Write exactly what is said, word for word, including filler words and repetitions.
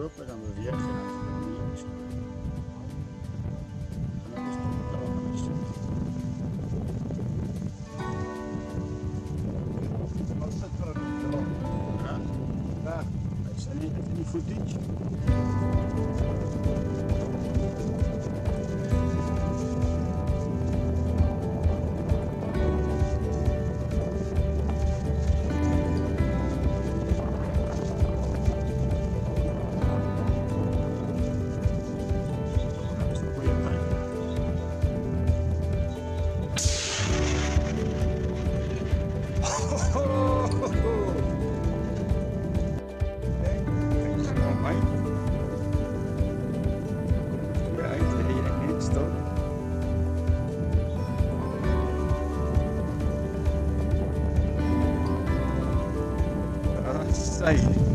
io pegando via che non si non ho visto tutta la conoscenza. Ma sta tornando. Eh? Ah, Se ne tieni footage. Sai.